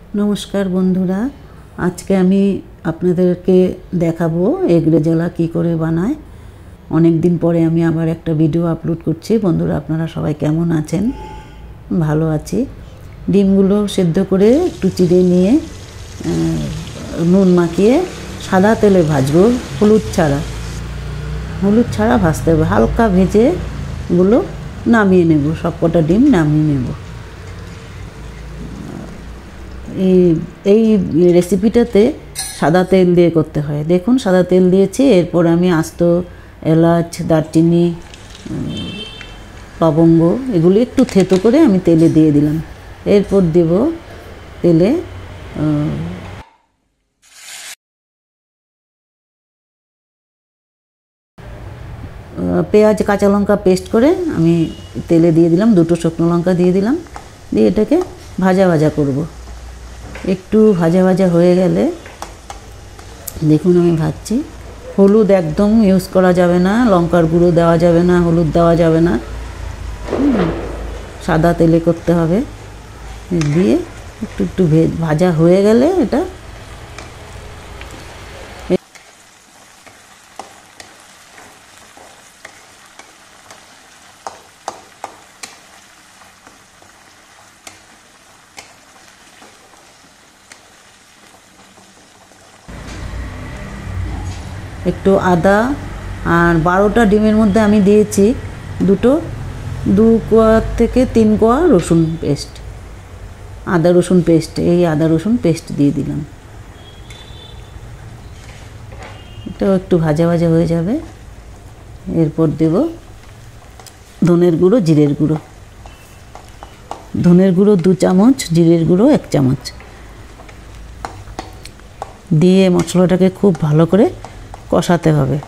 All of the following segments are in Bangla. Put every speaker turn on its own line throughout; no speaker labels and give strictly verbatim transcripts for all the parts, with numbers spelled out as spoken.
नमस्कार बंधुरा आज के आमी आपनादेरके देखाबो एग रेजाला कि करे बानाय। अनेक दिन परे आमी आबार एकटा भिडियो आपलोड करछि। बंधुरा आपनारा सबाई केमन आछेन? भालो आछि। डिमगुलो सेদ্ধ करे एकटु चिड़े निये नुन माखिए सादा तेले भाजबो, हलुद छाड़ा हलुद छाड़ा भाजते होबे। हालका भेजे गुलो नामिये नेब, सबकटा डिम नामिये नेब। এই রেসিপিটাতে সাদা তেল দিয়ে করতে হয়। দেখুন সাদা তেল দিয়েছি। এরপর আমি আস্ত এলাচ, দারচিনি, লবঙ্গ এগুলো একটু থেতো করে আমি তেলে দিয়ে দিলাম। এরপর দেব তেলে পেঁয়াজ কাঁচা লঙ্কা পেস্ট করে আমি তেলে দিয়ে দিলাম। দুটো শুকনো লঙ্কা দিয়ে দিলাম, দিয়ে এটাকে ভাজা ভাজা করব। একটু ভাজা ভাজা হয়ে গেলে দেখুন আমি ভাজছি। হলুদ একদম ইউজ করা যাবে না, লঙ্কার গুঁড়ো দেওয়া যাবে না, হলুদ দেওয়া যাবে না, সাদা তেলে করতে হবে। দিয়ে একটু একটু ভাজা হয়ে গেলে এটা একটু আদা আর বারোটা ডিমের মধ্যে আমি দিয়েছি দুটো দু কোয়া থেকে তিন কোয়া রসুন পেস্ট, আদা রসুন পেস্ট। এই আদা রসুন পেস্ট দিয়ে দিলাম। এটাও একটু ভাজা ভাজা হয়ে যাবে। এরপর দেব ধনের গুঁড়ো, জিরের গুঁড়ো। ধনের গুঁড়ো দু চামচ, জিরের গুঁড়ো এক চামচ দিয়ে মশলাটাকে খুব ভালো করে কষাতে হবে।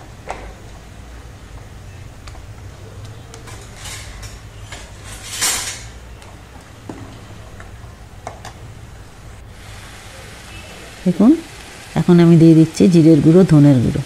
দেখুন এখন আমি দিয়ে দিচ্ছি জিরের গুঁড়ো, ধনের গুঁড়ো।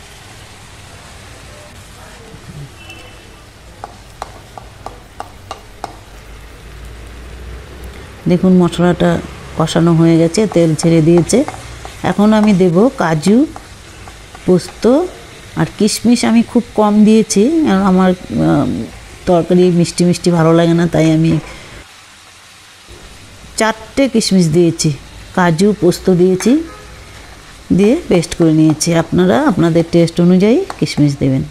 দেখুন মশলাটা কষানো হয়ে গেছে, তেল ছেড়ে দিয়েছে। এখন আমি দেব কাজু, পোস্ত আর কিশমিশ। আমি খুব কম দিয়েছি, আমার তরকারি মিষ্টি মিষ্টি ভালো লাগে না, তাই আমি চারটে কিশমিশ দিয়েছি। কাজু পোস্ত দিয়েছি, দিয়ে পেস্ট করে নিয়েছি। আপনারা আপনাদের টেস্ট অনুযায়ী কিশমিশ দেবেন।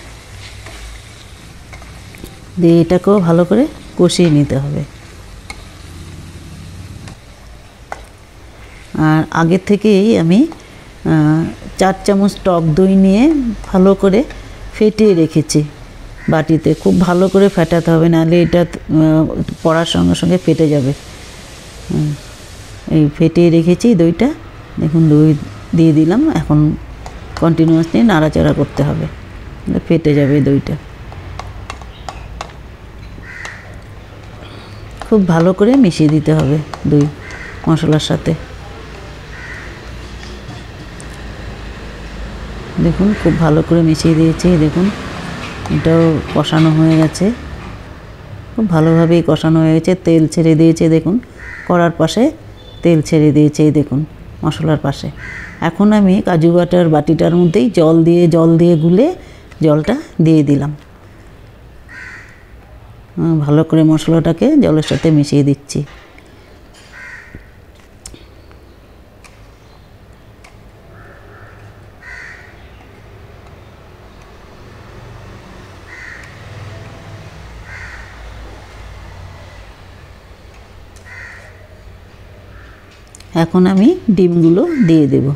দিয়ে এটাকেও ভালো করে কষিয়ে নিতে হবে। আর আগের থেকেই আমি চার চামচ টক দই নিয়ে ভালো করে ফেটিয়ে রেখেছি বাটিতে। খুব ভালো করে ফেটাতে হবে, নাহলে এটা পড়ার সঙ্গে সঙ্গে ফেটে যাবে। এই ফেটিয়ে রেখেছি দইটা। দেখুন দই দিয়ে দিলাম। এখন কন্টিনিউয়াসলি নাড়াচাড়া করতে হবে, ফেটে যাবে দইটা। খুব ভালো করে মিশিয়ে দিতে হবে দই মশলার সাথে। দেখুন খুব ভালো করে মিশিয়ে দিয়েছি। দেখুন এটাও কষানো হয়ে গেছে, খুব ভালোভাবেই কষানো হয়ে গেছে। তেল ছেড়ে দিয়েছে, দেখুন কড়ার পাশে তেল ছেড়ে দিয়েছে, এই দেখুন মশলার পাশে। এখন আমি কাজু বাটার বাটিটার মধ্যেই জল দিয়ে জল দিয়ে গুলে জলটা দিয়ে দিলাম। ভালো করে মশলাটাকে জলের সাথে মিশিয়ে দিচ্ছি। এখন আমি ডিমগুলো দিয়ে দেব।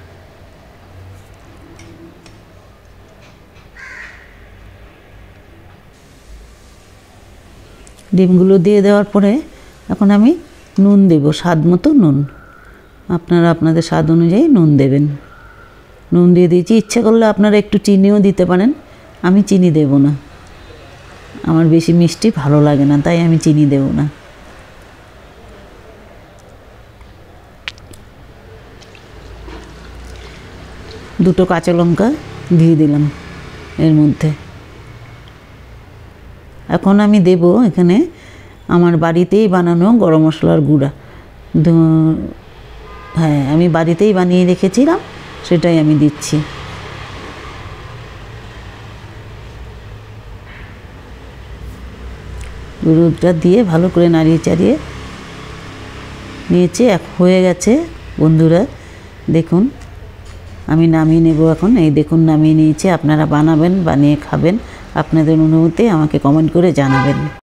ডিমগুলো দিয়ে দেওয়ার পরে এখন আমি নুন দেব, স্বাদ মতো নুন। আপনারা আপনাদের স্বাদ অনুযায়ী নুন দেবেন। নুন দিয়ে দিয়েছি। ইচ্ছে করলে আপনারা একটু চিনিও দিতে পারেন। আমি চিনি দেব না, আমার বেশি মিষ্টি ভালো লাগে না, তাই আমি চিনি দেব না। দুটো কাঁচা লঙ্কা দিয়ে দিলাম এর মধ্যে। এখন আমি দেব এখানে আমার বাড়িতেই বানানো গরম মশলার গুঁড়া। হ্যাঁ, আমি বাড়িতেই বানিয়ে রেখেছিলাম, সেটাই আমি দিচ্ছি। দুধটা দিয়ে ভালো করে নাড়িয়ে চাড়িয়ে নিয়েছি, এক হয়ে গেছে বন্ধুরা। দেখুন আমি নামিয়ে নেব এখন। এই দেখুন নামিয়ে নিয়েছি। আপনারা বানাবেন, বানিয়ে খাবেন। আপনাদের অনুভূতি আমাকে কমেন্ট করে জানাবেন।